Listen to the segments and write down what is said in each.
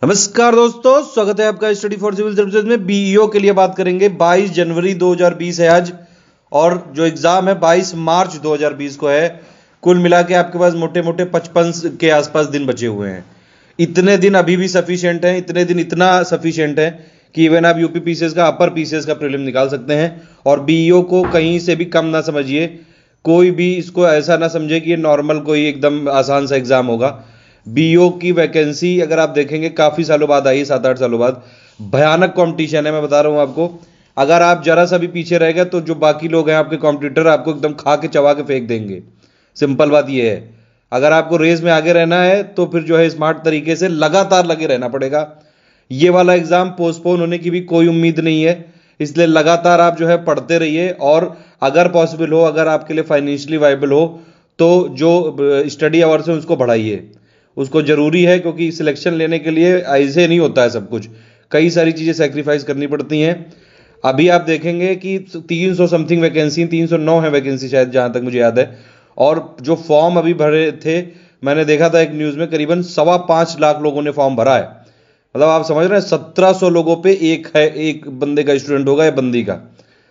नमस्कार दोस्तों, स्वागत है आपका स्टडी फॉर सिविल सर्विसेज में। बीईओ के लिए बात करेंगे। 22 जनवरी 2020 है आज, और जो एग्जाम है 22 मार्च 2020 को है। कुल मिला के आपके पास मोटे मोटे 55 के आसपास दिन बचे हुए हैं। इतने दिन अभी भी सफिशिएंट हैं, इतने दिन इतना सफिशिएंट है कि इवन आप यूपी पीसीएस का, अपर पीसीएस का प्रीलिम निकाल सकते हैं। और बीईओ को कहीं से भी कम ना समझिए, कोई भी इसको ऐसा ना समझे कि ये नॉर्मल कोई एकदम आसान सा एग्जाम होगा। बीईओ की वैकेंसी अगर आप देखेंगे काफी सालों बाद आई, 7-8 सालों बाद। भयानक कंपटीशन है, मैं बता रहा हूं आपको। अगर आप जरा सा भी पीछे रह गए तो जो बाकी लोग हैं आपके कॉम्पिटिटर, आपको एकदम खा के चबा के फेंक देंगे। सिंपल बात यह है, अगर आपको रेस में आगे रहना है तो फिर जो है स्मार्ट तरीके से लगातार लगे रहना पड़ेगा। ये वाला एग्जाम पोस्टपोन होने की भी कोई उम्मीद नहीं है, इसलिए लगातार आप जो है पढ़ते रहिए। और अगर पॉसिबल हो, अगर आपके लिए फाइनेंशियली वाइबल हो, तो जो स्टडी आवर्स है उसको बढ़ाइए। उसको जरूरी है, क्योंकि सिलेक्शन लेने के लिए ऐसे नहीं होता है सब कुछ, कई सारी चीजें सेक्रीफाइस करनी पड़ती हैं। अभी आप देखेंगे कि 300 समथिंग वैकेंसी, 309 है वैकेंसी शायद, जहां तक मुझे याद है। और जो फॉर्म अभी भरे थे, मैंने देखा था एक न्यूज में, करीबन 5.25 लाख लोगों ने फॉर्म भरा है। मतलब आप समझ रहे हैं, 1700 लोगों पे एक है, एक बंदे का स्टूडेंट होगा या बंदी का।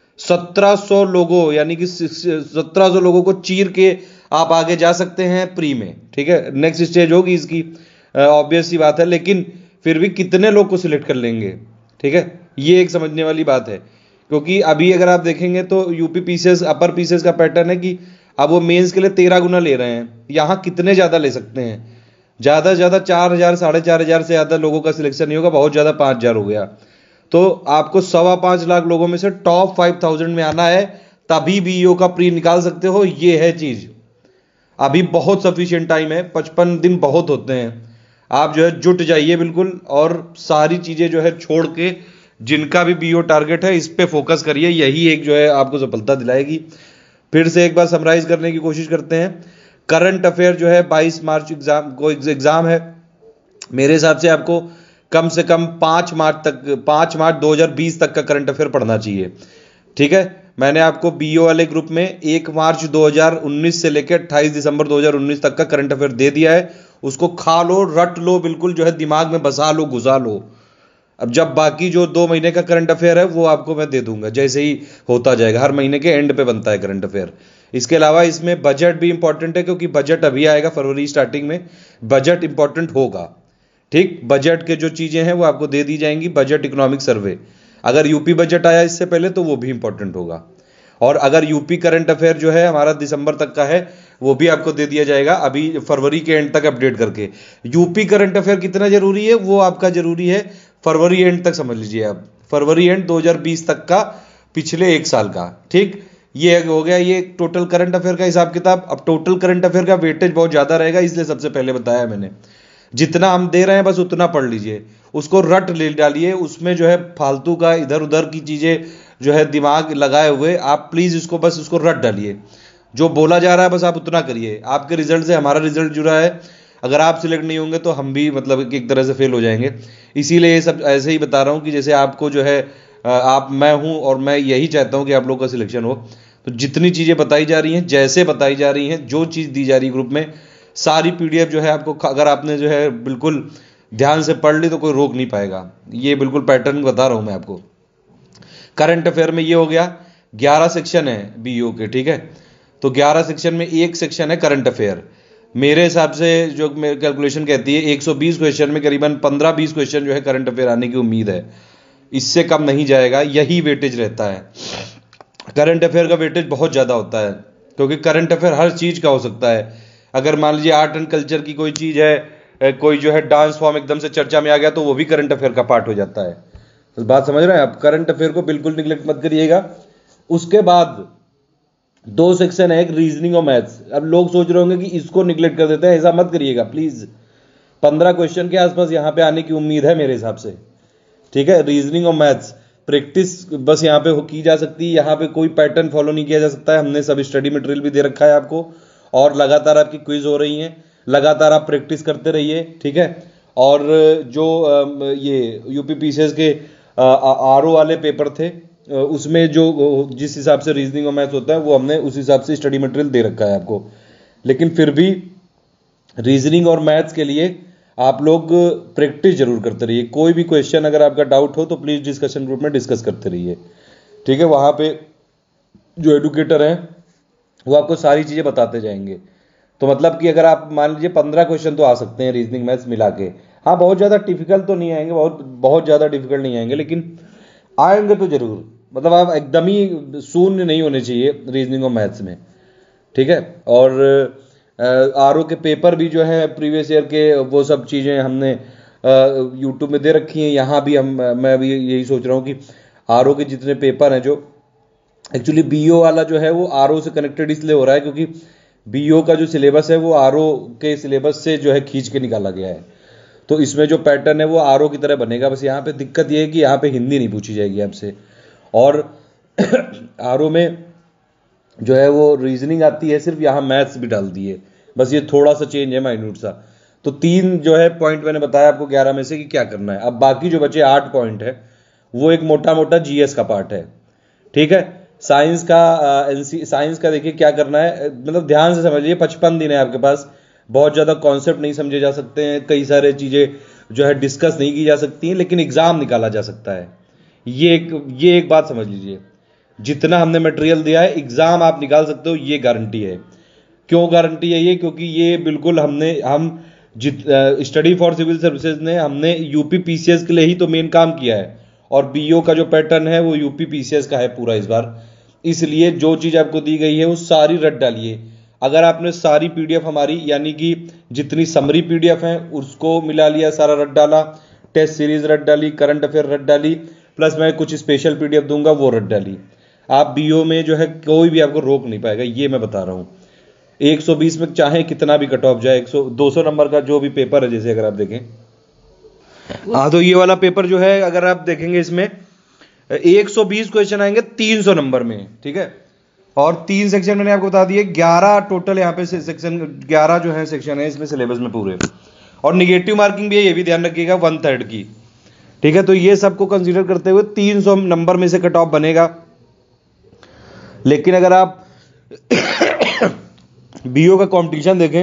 1700 लोगों, यानी कि 1700 लोगों को चीर के आप आगे जा सकते हैं प्री में। ठीक है, नेक्स्ट स्टेज होगी इसकी, ऑब्वियस सी बात है। लेकिन फिर भी कितने लोग को सिलेक्ट कर लेंगे, ठीक है, ये एक समझने वाली बात है। क्योंकि अभी अगर आप देखेंगे तो यूपी पीसीएस, अपर पीसीएस का पैटर्न है कि अब वो मेंस के लिए 13 गुना ले रहे हैं। यहां कितने ज्यादा ले सकते हैं? ज्यादा से ज्यादा 4,000, 4,500 से ज्यादा लोगों का सिलेक्शन नहीं होगा, बहुत ज्यादा 5,000 हो गया। तो आपको 5.25 लाख लोगों में से टॉप 5,000 में आना है, तभी बीईओ का प्री निकाल सकते हो। ये है चीज। अभी बहुत सफिशिएंट टाइम है, 55 दिन बहुत होते हैं। आप जो है जुट जाइए बिल्कुल, और सारी चीजें जो है छोड़ के, जिनका भी बीईओ टारगेट है इस पे फोकस करिए। यही एक जो है आपको सफलता दिलाएगी। फिर से एक बार समराइज करने की कोशिश करते हैं। करंट अफेयर जो है 22 मार्च एग्जाम है। मेरे हिसाब से आपको कम से कम 5 मार्च 2020 तक का करंट अफेयर पढ़ना चाहिए। ठीक है, मैंने आपको बीईओ वाले ग्रुप में 1 मार्च 2019 से लेकर 28 दिसंबर 2019 तक का करंट अफेयर दे दिया है। उसको खा लो, रट लो, बिल्कुल जो है दिमाग में बसा लो, घुसा लो। अब जब बाकी जो 2 महीने का करंट अफेयर है वो आपको मैं दे दूंगा, जैसे ही होता जाएगा। हर महीने के एंड पे बनता है करंट अफेयर। इसके अलावा इसमें बजट भी इंपॉर्टेंट है, क्योंकि बजट अभी आएगा फरवरी स्टार्टिंग में। बजट इंपॉर्टेंट होगा, ठीक। बजट के जो चीजें हैं वो आपको दे दी जाएंगी। बजट इकोनॉमिक सर्वे, अगर यूपी बजट आया इससे पहले तो वो भी इंपॉर्टेंट होगा। और अगर यूपी करंट अफेयर जो है हमारा दिसंबर तक का है, वो भी आपको दे दिया जाएगा अभी फरवरी के एंड तक अपडेट करके। यूपी करंट अफेयर कितना जरूरी है वो आपका जरूरी है फरवरी एंड तक, समझ लीजिए आप। फरवरी एंड 2020 तक का, पिछले 1 साल का, ठीक। ये हो गया ये टोटल करंट अफेयर का हिसाब किताब। अब टोटल करंट अफेयर का वेटेज बहुत ज्यादा रहेगा, इसलिए सबसे पहले बताया मैंने। जितना हम दे रहे हैं बस उतना पढ़ लीजिए, उसको रट ले डालिए। उसमें जो है फालतू का इधर उधर की चीजें जो है दिमाग लगाए हुए, आप प्लीज उसको रट डालिए। जो बोला जा रहा है बस आप उतना करिए। आपके रिजल्ट से हमारा रिजल्ट जुड़ा है। अगर आप सिलेक्ट नहीं होंगे तो हम भी मतलब एक तरह से फेल हो जाएंगे। इसीलिए ये सब ऐसे ही बता रहा हूं कि जैसे आपको जो है मैं हूं, और मैं यही चाहता हूं कि आप लोगों का सिलेक्शन हो। तो जितनी चीजें बताई जा रही हैं, जैसे बताई जा रही हैं, जो चीज दी जा रही है ग्रुप में, सारी पीडीएफ जो है आपको, अगर आपने जो है बिल्कुल ध्यान से पढ़ ली तो कोई रोक नहीं पाएगा। ये बिल्कुल पैटर्न बता रहा हूं मैं आपको। करंट अफेयर में ये हो गया, 11 सेक्शन है बीईओ के, ठीक है। तो 11 सेक्शन में एक सेक्शन है करंट अफेयर। मेरे हिसाब से जो मेरी कैलकुलेशन कहती है 120 क्वेश्चन में करीबन 15-20 क्वेश्चन जो है करंट अफेयर आने की उम्मीद है। इससे कम नहीं जाएगा, यही वेटेज रहता है। करंट अफेयर का वेटेज बहुत ज्यादा होता है, क्योंकि करंट अफेयर हर चीज का हो सकता है। अगर मान लीजिए आर्ट एंड कल्चर की कोई चीज है, कोई जो है डांस फॉर्म एकदम से चर्चा में आ गया, तो वो भी करंट अफेयर का पार्ट हो जाता है। तो बात समझ रहे हैं आप? करंट अफेयर को बिल्कुल निगलेक्ट मत करिएगा। उसके बाद 2 सेक्शन है, एक रीजनिंग और मैथ्स। अब लोग सोच रहे होंगे कि इसको निगलेक्ट कर देते हैं, ऐसा मत करिएगा प्लीज। 15 क्वेश्चन के आसपास यहां पे आने की उम्मीद है मेरे हिसाब से, ठीक है। रीजनिंग और मैथ्स प्रैक्टिस बस यहां पे की जा सकती है, यहां पे कोई पैटर्न फॉलो नहीं किया जा सकता है। हमने सब स्टडी मटेरियल भी दे रखा है आपको, और लगातार आपकी क्विज हो रही है। लगातार आप प्रैक्टिस करते रहिए, ठीक है। और जो ये यूपी पीसीएस के आरओ वाले पेपर थे, उसमें जो जिस हिसाब से रीजनिंग और मैथ्स होता है, वो हमने उस हिसाब से स्टडी मटेरियल दे रखा है आपको। लेकिन फिर भी रीजनिंग और मैथ्स के लिए आप लोग प्रैक्टिस जरूर करते रहिए। कोई भी क्वेश्चन अगर आपका डाउट हो तो प्लीज़ डिस्कशन ग्रुप में डिस्कस करते रहिए, ठीक है। वहाँ पे जो एडुकेटर हैं वो आपको सारी चीज़ें बताते जाएंगे। तो मतलब कि अगर आप मान लीजिए 15 क्वेश्चन तो आ सकते हैं रीजनिंग मैथ्स मिला के। हाँ, बहुत ज़्यादा डिफिकल्ट तो नहीं आएंगे, बहुत ज़्यादा डिफिकल्ट नहीं आएंगे, लेकिन आएंगे तो जरूर। मतलब आप एकदम ही शून्य नहीं होने चाहिए रीजनिंग और मैथ्स में, ठीक है। और आरओ के पेपर भी जो है प्रीवियस ईयर के, वो सब चीज़ें हमने यूट्यूब में दे रखी हैं। यहाँ भी मैं भी यही सोच रहा हूँ कि आरओ के जितने पेपर हैं, जो एक्चुअली बीओ वाला जो है वो आरओ से कनेक्टेड इसलिए हो रहा है क्योंकि बीओ का जो सिलेबस है वो आरओ के सिलेबस से जो है खींच के निकाला गया है। तो इसमें जो पैटर्न है वो आरओ की तरह बनेगा। बस यहाँ पे दिक्कत ये है कि यहाँ पे हिंदी नहीं पूछी जाएगी आपसे, और आरओ में जो है वो रीजनिंग आती है सिर्फ, यहाँ मैथ्स भी डाल दी है। बस ये थोड़ा सा चेंज है, माइन्यूट सा। तो 3 जो है पॉइंट मैंने बताया आपको 11 में से कि क्या करना है। अब बाकी जो बचे 8 पॉइंट है वो एक मोटा मोटा जीएस का पार्ट है, ठीक है। साइंस का देखिए क्या करना है, मतलब ध्यान से समझिए। 55 दिन है आपके पास, बहुत ज़्यादा कॉन्सेप्ट नहीं समझे जा सकते हैं, कई सारे चीज़ें जो है डिस्कस नहीं की जा सकती हैं, लेकिन एग्जाम निकाला जा सकता है। ये एक बात समझ लीजिए, जितना हमने मटेरियल दिया है एग्जाम आप निकाल सकते हो, ये गारंटी है। क्यों गारंटी है ये? क्योंकि ये बिल्कुल हम स्टडी फॉर सिविल सर्विसेज ने हमने यूपी पीसीएस के लिए ही तो मेन काम किया है, और बीओ का जो पैटर्न है वो यूपी पीसीएस का है पूरा इस बार। इसलिए जो चीज़ आपको दी गई है वो सारी रट डालिए। अगर आपने सारी पीडीएफ हमारी, यानी कि जितनी समरी पीडीएफ है उसको मिला लिया, सारा रट डाला, टेस्ट सीरीज रट डाली, करंट अफेयर रट डाली, प्लस मैं कुछ स्पेशल पीडीएफ दूंगा वो रट डाली, आप बीओ में जो है कोई भी आपको रोक नहीं पाएगा, ये मैं बता रहा हूँ। 120 में चाहे कितना भी कट ऑफ जाए, 200 नंबर का जो भी पेपर है, जैसे अगर आप देखें, हाँ, तो ये वाला पेपर जो है अगर आप देखेंगे इसमें 120 क्वेश्चन आएंगे 300 नंबर में, ठीक है। और 3 सेक्शन मैंने आपको बता दिए, 11 टोटल यहाँ पे सेक्शन, 11 जो है सेक्शन है इसमें सिलेबस में पूरे। और निगेटिव मार्किंग भी है, ये भी ध्यान रखिएगा, 1/3 की, ठीक है। तो ये सबको कंसीडर करते हुए 300 नंबर में से कट ऑफ बनेगा। लेकिन अगर आप बीओ का कंपटीशन देखें,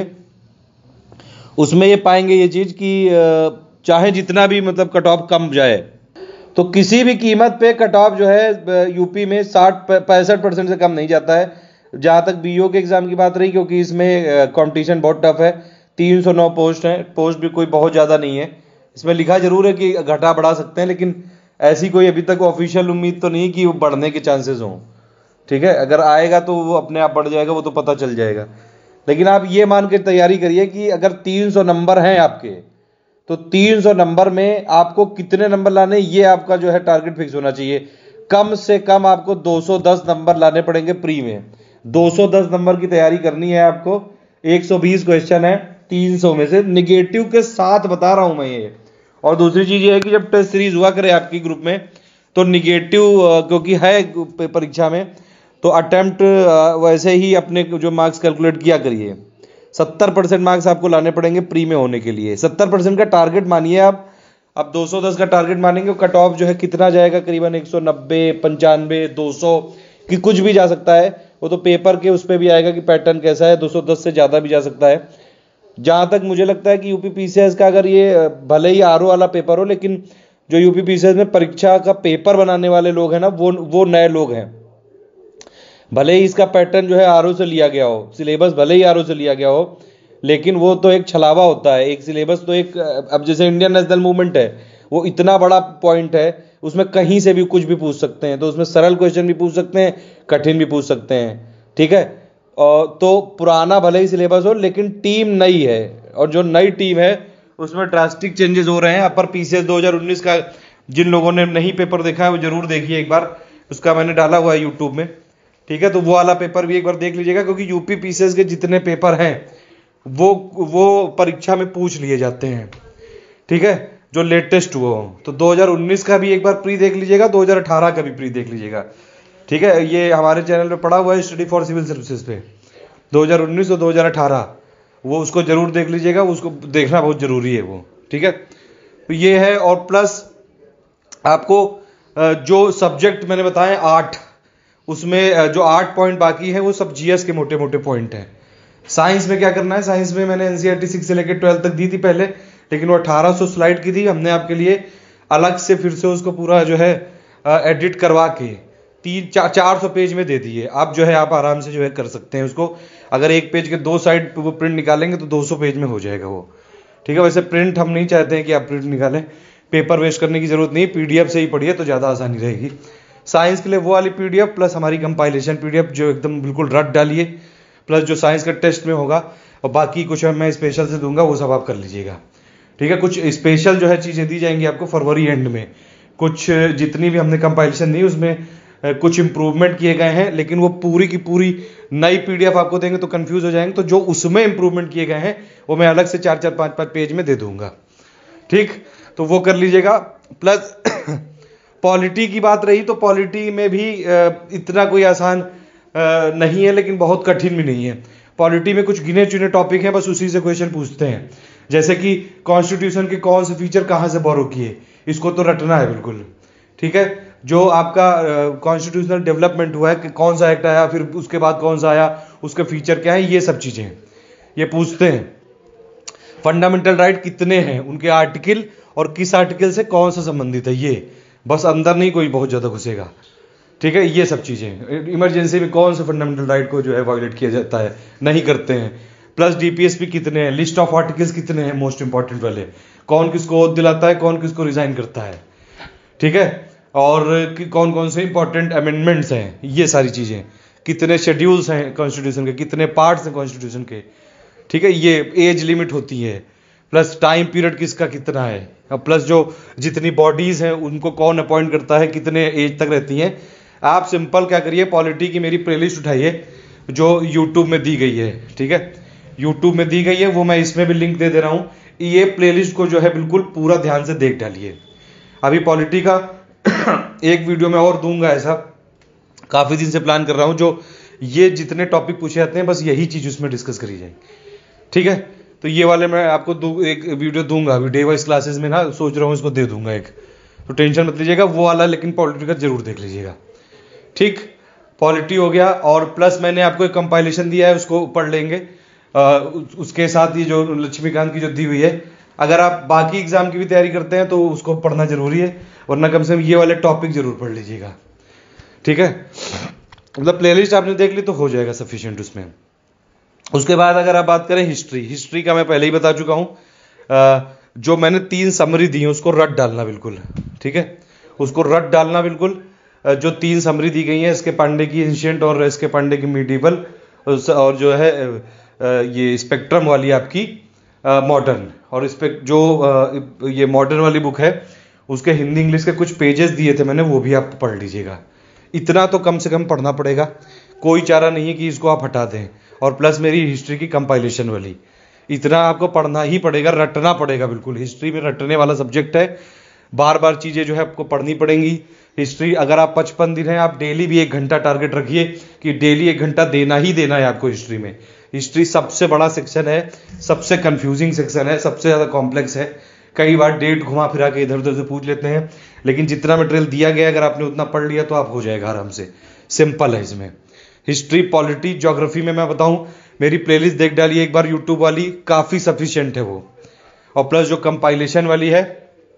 उसमें ये पाएंगे ये चीज कि चाहे जितना भी मतलब कट ऑफ कम जाए, तो किसी भी कीमत पे कट ऑफ जो है यूपी में 65% से कम नहीं जाता है, जहां तक बीओ के एग्जाम की बात रही, क्योंकि इसमें कंपटीशन बहुत टफ है। 309 पोस्ट है, पोस्ट भी कोई बहुत ज्यादा नहीं है। इसमें लिखा जरूर है कि घटा बढ़ा सकते हैं, लेकिन ऐसी कोई अभी तक ऑफिशियल उम्मीद तो नहीं कि वो बढ़ने के चांसेस हों, ठीक है। अगर आएगा तो वो अपने आप बढ़ जाएगा, वो तो पता चल जाएगा। लेकिन आप ये मान के तैयारी करिए कि अगर 300 नंबर हैं आपके, तो 300 नंबर में आपको कितने नंबर लाने, ये आपका जो है टारगेट फिक्स होना चाहिए। कम से कम आपको 210 नंबर लाने पड़ेंगे प्री में। 210 नंबर की तैयारी करनी है आपको। 120 क्वेश्चन है 300 में से, निगेटिव के साथ बता रहा हूं मैं ये। और दूसरी चीज ये है कि जब टेस्ट सीरीज हुआ करे आपकी ग्रुप में, तो निगेटिव क्योंकि है परीक्षा में, तो अटेम्प्ट वैसे ही अपने जो मार्क्स कैलकुलेट किया करिए। 70% मार्क्स आपको लाने पड़ेंगे प्री में होने के लिए। 70% का टारगेट मानिए आप। अब 210 का टारगेट मानेंगे, कट ऑफ जो है कितना जाएगा, करीबन 190, 95, 200 की कुछ भी जा सकता है। वो तो पेपर के उस पर भी आएगा कि पैटर्न कैसा है, 210 से ज़्यादा भी जा सकता है। जहां तक मुझे लगता है कि यूपी पीसीएस का, अगर ये भले ही आरओ वाला पेपर हो, लेकिन जो यूपी पीसीएस में परीक्षा का पेपर बनाने वाले लोग हैं ना, वो नए लोग हैं। भले ही इसका पैटर्न जो है आरओ से लिया गया हो, सिलेबस भले ही आरओ से लिया गया हो, लेकिन वो तो एक छलावा होता है। एक सिलेबस तो एक, अब जैसे इंडियन नेशनल मूवमेंट है, वो इतना बड़ा पॉइंट है, उसमें कहीं से भी कुछ भी पूछ सकते हैं। तो उसमें सरल क्वेश्चन भी पूछ सकते हैं, कठिन भी पूछ सकते हैं, ठीक है। तो पुराना भले ही सिलेबस हो, लेकिन टीम नई है, और जो नई टीम है उसमें ड्रास्टिक चेंजेस हो रहे हैं। अपर पीसीएस 2019 का जिन लोगों ने नहीं पेपर देखा है वो जरूर देखिए एक बार, उसका मैंने डाला हुआ है यूट्यूब में, ठीक है। तो वो वाला पेपर भी एक बार देख लीजिएगा, क्योंकि यूपी पीसीएस के जितने पेपर हैं वो परीक्षा में पूछ लिए जाते हैं, ठीक है, जो लेटेस्ट हुआ हो। तो 2019 का भी एक बार प्री देख लीजिएगा, 2018 का भी प्री देख लीजिएगा, ठीक है। ये हमारे चैनल पे पड़ा हुआ है, स्टडी फॉर सिविल सर्विसेज पे, 2019 और 2018, वो उसको जरूर देख लीजिएगा, उसको देखना बहुत जरूरी है वो, ठीक है। तो ये है। और प्लस आपको जो सब्जेक्ट मैंने बताए 8, उसमें जो 8 पॉइंट बाकी हैं वो सब जीएस के मोटे मोटे पॉइंट हैं। साइंस में क्या करना है, साइंस में मैंने एनसीईआरटी 6 से लेकर 12 तक दी थी पहले, लेकिन वो 1800 स्लाइड की थी, हमने आपके लिए अलग से फिर से उसको पूरा जो है एडिट करवा के 400 पेज में दे दिए। आप जो है आप आराम से जो है कर सकते हैं उसको। अगर एक पेज के 2 साइड वो प्रिंट निकालेंगे तो 200 पेज में हो जाएगा वो, ठीक है। वैसे प्रिंट हम नहीं चाहते हैं कि आप प्रिंट निकालें, पेपर वेस्ट करने की जरूरत नहीं, पीडीएफ से ही पढ़िए तो ज़्यादा आसानी रहेगी। साइंस के लिए वो वाली पीडीएफ प्लस हमारी कंपाइलेशन पीडीएफ जो एकदम बिल्कुल रट डालिए, प्लस जो साइंस का टेस्ट में होगा, और बाकी कुछ मैं स्पेशल से दूंगा वो सब आप कर लीजिएगा, ठीक है। कुछ स्पेशल जो है चीज़ें दी जाएंगी आपको फरवरी एंड में। कुछ जितनी भी हमने कंपाइलेशन दी उसमें कुछ इंप्रूवमेंट किए गए हैं, लेकिन वो पूरी की पूरी नई पीडीएफ आपको देंगे तो कंफ्यूज हो जाएंगे। तो जो उसमें इंप्रूवमेंट किए गए हैं वो मैं अलग से 4-4 5-5 पेज में दे दूंगा, ठीक। तो वो कर लीजिएगा। प्लस पॉलिटी की बात रही तो पॉलिटी में भी इतना कोई आसान नहीं है, लेकिन बहुत कठिन भी नहीं है। पॉलिटी में कुछ गिने चुने टॉपिक हैं, बस उसी से क्वेश्चन पूछते हैं। जैसे कि कॉन्स्टिट्यूशन के कौन से फीचर कहाँ से बोरो किए, इसको तो रटना है बिल्कुल, ठीक है। जो आपका कॉन्स्टिट्यूशनल डेवलपमेंट हुआ है कि कौन सा एक्ट आया, फिर उसके बाद कौन सा आया, उसके फीचर क्या है, ये सब चीजें ये पूछते हैं। फंडामेंटल राइट कितने हैं, उनके आर्टिकल और किस आर्टिकल से कौन सा संबंधित है, ये बस अंदर नहीं कोई बहुत ज्यादा घुसेगा, ठीक है। ये सब चीजें इमरजेंसी में कौन से फंडामेंटल राइट को जो है वायलेट किया जाता है, नहीं करते हैं। प्लस डीपीएसपी कितने हैं, लिस्ट ऑफ आर्टिकल्स कितने हैं, मोस्ट इंपॉर्टेंट वाले, कौन किसको ओथ दिलाता है, कौन किसको रिजाइन करता है, ठीक है। और कौन कौन से इंपॉर्टेंट अमेंडमेंट्स हैं, ये सारी चीजें, कितने शेड्यूल्स हैं कॉन्स्टिट्यूशन के, कितने पार्ट्स हैं कॉन्स्टिट्यूशन के, ठीक है। ये एज लिमिट होती है, प्लस टाइम पीरियड किसका कितना है, प्लस जो जितनी बॉडीज हैं उनको कौन अपॉइंट करता है, कितने एज तक रहती हैं। आप सिंपल क्या करिए, पॉलिटी की मेरी प्लेलिस्ट उठाइए जो यूट्यूब में दी गई है, ठीक है। यूट्यूब में दी गई है, वो मैं इसमें भी लिंक दे रहा हूं। ये प्लेलिस्ट को जो है बिल्कुल पूरा ध्यान से देख डालिए। अभी पॉलिटी का एक वीडियो में और दूंगा, ऐसा काफी दिन से प्लान कर रहा हूं, जो ये जितने टॉपिक पूछे जाते हैं बस यही चीज उसमें डिस्कस करी जाए, ठीक है। तो ये वाले मैं आपको एक वीडियो दूंगा अभी डे वाइज क्लासेस में ना, सोच रहा हूँ इसको दे दूंगा एक, तो टेंशन मत लीजिएगा वो वाला, लेकिन पॉलिटी का जरूर देख लीजिएगा, ठीक। पॉलिटी हो गया, और प्लस मैंने आपको एक कंपाइलेशन दिया है उसको पढ़ लेंगे। उसके साथ ये जो लक्ष्मीकांत की जो दी हुई है, अगर आप बाकी एग्जाम की भी तैयारी करते हैं तो उसको पढ़ना जरूरी है, वरना कम से कम ये वाले टॉपिक जरूर पढ़ लीजिएगा, ठीक है। मतलब प्लेलिस्ट आपने देख ली तो हो जाएगा सफिशिएंट उसमें। उसके बाद अगर आप बात करें हिस्ट्री का मैं पहले ही बता चुका हूं, जो मैंने 3 समरी दी है उसको रट डालना बिल्कुल, ठीक है। उसको रट डालना बिल्कुल। जो 3 समरी दी गई है, इसके पांडे की एंशिएंट और इसके पांडे की मिडीवल, और जो है ये स्पेक्ट्रम वाली आपकी मॉडर्न। और इस पे जो ये मॉडर्न वाली बुक है उसके हिंदी इंग्लिश के कुछ पेजेस दिए थे मैंने, वो भी आप पढ़ लीजिएगा। इतना तो कम से कम पढ़ना पड़ेगा, कोई चारा नहीं है कि इसको आप हटा दें। और प्लस मेरी हिस्ट्री की कंपाइलेशन वाली, इतना आपको पढ़ना ही पड़ेगा, रटना पड़ेगा बिल्कुल। हिस्ट्री में रटने वाला सब्जेक्ट है, बार बार चीजें जो है आपको पढ़नी पड़ेंगी। हिस्ट्री अगर आप 55 दिन है, आप डेली भी 1 घंटा टारगेट रखिए कि डेली 1 घंटा देना ही देना है आपको हिस्ट्री में। हिस्ट्री सबसे बड़ा सेक्शन है, सबसे कंफ्यूजिंग सेक्शन है, सबसे ज्यादा कॉम्प्लेक्स है। कई बार डेट घुमा फिरा के इधर उधर से पूछ लेते हैं, लेकिन जितना मटेरियल दिया गया अगर आपने उतना पढ़ लिया तो आप हो जाएगा आराम से। सिंपल है इसमें हिस्ट्री, पॉलिटी, ज्योग्राफी में मैं बताऊं, मेरी प्लेलिस्ट देख डालिए एक बार यूट्यूब वाली, काफी सफिशिएंट है वो। और प्लस जो कंपाइलेशन वाली है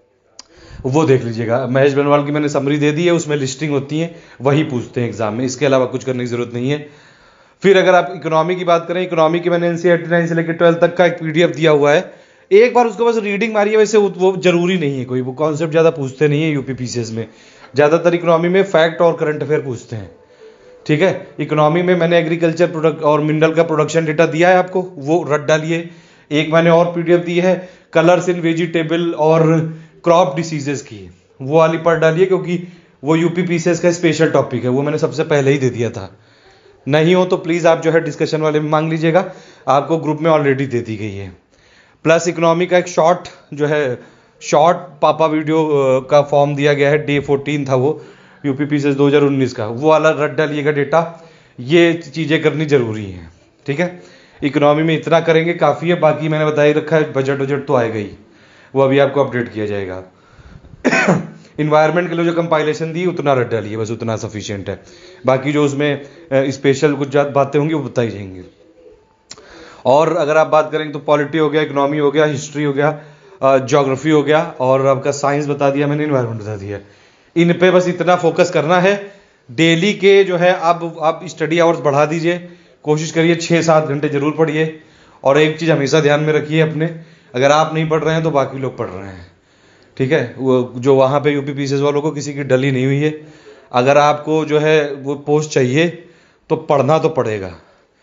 वो देख लीजिएगा। महेश बनवाल की मैंने समरी दे दी है, उसमें लिस्टिंग होती है, वही पूछते हैं एग्जाम में, इसके अलावा कुछ करने की जरूरत नहीं है। फिर अगर आप इकोनॉमी की बात करें, इकोनॉमी की मैंने एनसीईआरटी 9 से लेकर 12 तक का एक पीडीएफ दिया हुआ है, एक बार उसको बस रीडिंग मारिए। वैसे वो जरूरी नहीं है, कोई वो कॉन्सेप्ट ज्यादा पूछते नहीं है यूपीपीसीएस में। ज्यादातर इकोनॉमी में फैक्ट और करंट अफेयर पूछते हैं, ठीक है। इकोनॉमी में मैंने एग्रीकल्चर प्रोडक्ट और मिनरल का प्रोडक्शन डेटा दिया है आपको, वो रट डालिए। एक मैंने और पीडीएफ दी है कलर्स इन वेजिटेबल और क्रॉप डिसीजेस की, वो वाली पढ़ डालिए, क्योंकि वो यूपीपीसीएस का स्पेशल टॉपिक है, वो मैंने सबसे पहले ही दे दिया था। नहीं हो तो प्लीज आप जो है डिस्कशन वाले में मांग लीजिएगा, आपको ग्रुप में ऑलरेडी दे दी गई है। प्लस इकोनॉमी का एक शॉर्ट जो है शॉर्ट पापा वीडियो का फॉर्म दिया गया है, डे 14 था वो, यूपीपीसीएस 2019 का, वो वाला रट डालिएगा डेटा। ये चीजें करनी जरूरी है, ठीक है। इकोनॉमी में इतना करेंगे काफी है, बाकी मैंने बता ही रखा है, बजट तो आएगा ही, वो अभी आपको अपडेट किया जाएगा। इन्वायरमेंट के लिए जो कंपाइलेशन दी उतना रट डालिए, बस उतना सफिशिएंट है। बाकी जो उसमें स्पेशल कुछ बातें होंगी वो बताई जाएंगी। और अगर आप बात करेंगे तो पॉलिटी हो गया, इकोनॉमी हो गया, हिस्ट्री हो गया, ज्योग्राफी हो गया और आपका साइंस बता दिया मैंने, इन्वायरमेंट बता दिया। इन पे बस इतना फोकस करना है। डेली के जो है अब आप स्टडी आवर्स बढ़ा दीजिए, कोशिश करिए 6-7 घंटे जरूर पढ़िए। और एक चीज़ हमेशा ध्यान में रखिए अपने, अगर आप नहीं पढ़ रहे हैं तो बाकी लोग पढ़ रहे हैं, ठीक है। वो जो वहाँ पे यूपी पीसीएस वालों को किसी की डली नहीं हुई है। अगर आपको जो है वो पोस्ट चाहिए तो पढ़ना तो पड़ेगा।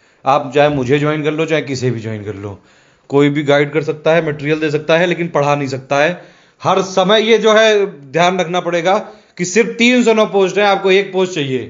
आप चाहे मुझे ज्वाइन कर लो, चाहे किसी भी ज्वाइन कर लो, कोई भी गाइड कर सकता है, मटेरियल दे सकता है, लेकिन पढ़ा नहीं सकता है। हर समय ये जो है ध्यान रखना पड़ेगा कि सिर्फ 309 पोस्ट है, आपको एक पोस्ट चाहिए।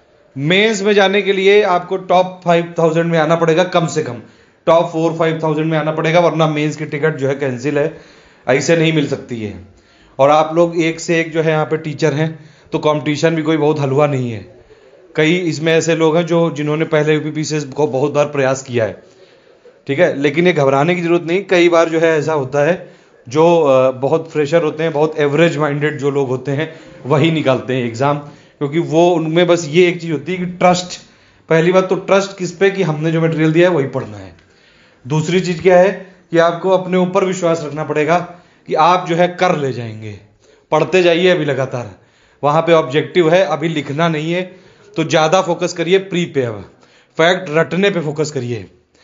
मेंस में जाने के लिए आपको टॉप 5000 में आना पड़ेगा, कम से कम टॉप 4-5,000 में आना पड़ेगा, वरना मेंस की टिकट जो है कैंसिल है, ऐसे नहीं मिल सकती है। और आप लोग एक से एक जो है यहाँ पे टीचर हैं, तो कंपटीशन भी कोई बहुत हलवा नहीं है। कई इसमें ऐसे लोग हैं जिन्होंने पहले यूपीपीसीएस को बहुत बार प्रयास किया है, ठीक है। लेकिन ये घबराने की जरूरत नहीं। कई बार जो है ऐसा होता है, जो बहुत फ्रेशर होते हैं, बहुत एवरेज माइंडेड जो लोग होते हैं, वही निकालते हैं एग्जाम, क्योंकि वो उनमें बस ये एक चीज होती है कि ट्रस्ट। पहली बात तो ट्रस्ट किस पे, कि हमने जो मटेरियल दिया है वही पढ़ना है। दूसरी चीज क्या है कि आपको अपने ऊपर विश्वास रखना पड़ेगा कि आप जो है कर ले जाएंगे। पढ़ते जाइए अभी लगातार, वहां पे ऑब्जेक्टिव है, अभी लिखना नहीं है, तो ज्यादा फोकस करिए प्री पे। अब फैक्ट रटने पे फोकस करिए।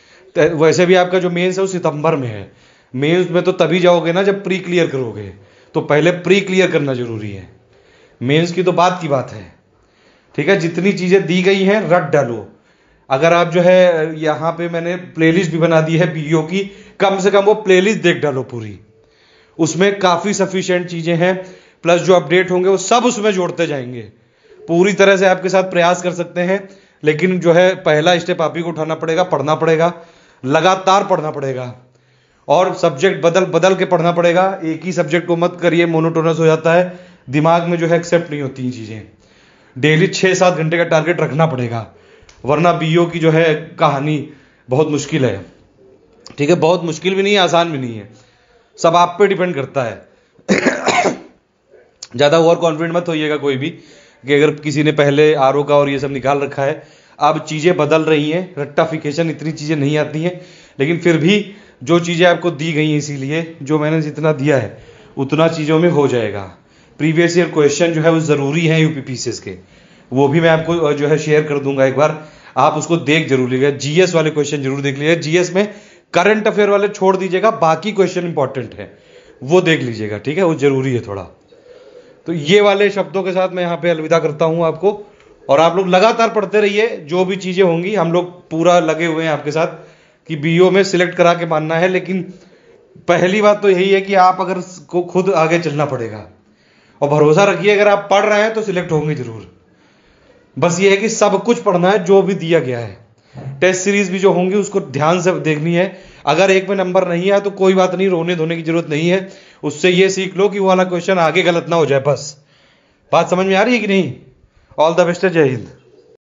वैसे भी आपका जो मेंस है वो सितंबर में है। मेंस में तो तभी जाओगे ना जब प्री क्लियर करोगे, तो पहले प्री क्लियर करना जरूरी है। मेंस की तो बात की बात है, ठीक है। जितनी चीजें दी गई हैं रट डालो। अगर आप जो है यहाँ पे मैंने प्लेलिस्ट भी बना दी है बीईओ की, कम से कम वो प्लेलिस्ट देख डालो पूरी, उसमें काफी सफिशिएंट चीजें हैं। प्लस जो अपडेट होंगे वो सब उसमें जोड़ते जाएंगे। पूरी तरह से आपके साथ प्रयास कर सकते हैं, लेकिन जो है पहला स्टेप आप ही को उठाना पड़ेगा, पढ़ना पड़ेगा, लगातार पढ़ना पड़ेगा, और सब्जेक्ट बदल बदल के पढ़ना पड़ेगा। एक ही सब्जेक्ट को मत करिए, मोनोटोनस हो जाता है, दिमाग में जो है एक्सेप्ट नहीं होती चीजें। डेली 6-7 घंटे का टारगेट रखना पड़ेगा, वरना बीईओ की जो है कहानी बहुत मुश्किल है, ठीक है। बहुत मुश्किल भी नहीं है, आसान भी नहीं है, सब आप पे डिपेंड करता है। ज्यादा ओवर कॉन्फिडेंट मत होइएगा कोई भी, कि अगर किसी ने पहले आरओ का और ये सब निकाल रखा है। अब चीजें बदल रही हैं, रट्टाफिकेशन इतनी चीजें नहीं आती हैं, लेकिन फिर भी जो चीजें आपको दी गई हैं, इसीलिए जो मैंने जितना दिया है उतना चीजों में हो जाएगा। प्रीवियस ईयर क्वेश्चन जो है वो जरूरी है यूपीपीसीएस के, वो भी मैं आपको जो है शेयर कर दूंगा। एक बार आप उसको देख जरूर लीजिएगा। जीएस वाले क्वेश्चन जरूर देख लीजिएगा। जीएस में करंट अफेयर वाले छोड़ दीजिएगा, बाकी क्वेश्चन इंपॉर्टेंट है, वो देख लीजिएगा, ठीक है, वो जरूरी है थोड़ा। तो ये वाले शब्दों के साथ मैं यहाँ पे अलविदा करता हूँ आपको, और आप लोग लगातार पढ़ते रहिए। जो भी चीजें होंगी हम लोग पूरा लगे हुए हैं आपके साथ कि बीईओ में सिलेक्ट करा के मानना है। लेकिन पहली बात तो यही है कि आप अगर को खुद आगे चलना पड़ेगा, और भरोसा रखिए अगर आप पढ़ रहे हैं तो सिलेक्ट होंगे जरूर। बस ये है कि सब कुछ पढ़ना है जो भी दिया गया है। टेस्ट सीरीज भी जो होंगी उसको ध्यान से देखनी है। अगर एक में नंबर नहीं आया तो कोई बात नहीं, रोने धोने की जरूरत नहीं है। उससे ये सीख लो कि वो वाला क्वेश्चन आगे गलत ना हो जाए, बस। बात समझ में आ रही है कि नहीं? ऑल द बेस्ट, जय हिंद।